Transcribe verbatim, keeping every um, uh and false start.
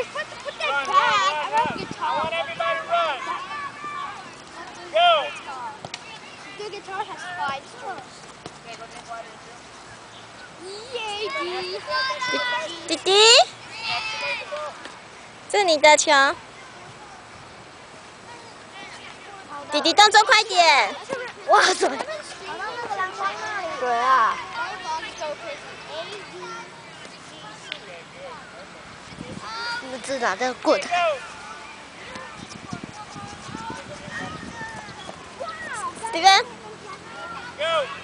Please put, put that run, back. Run, run, I want guitar. I want everybody to run. Go. The guitar has five strings. Yay! 弟弟，这是你的球。弟弟，动作快点！哇塞！跑到那个篮筐那里。对啊。你们知道这个棍？这边。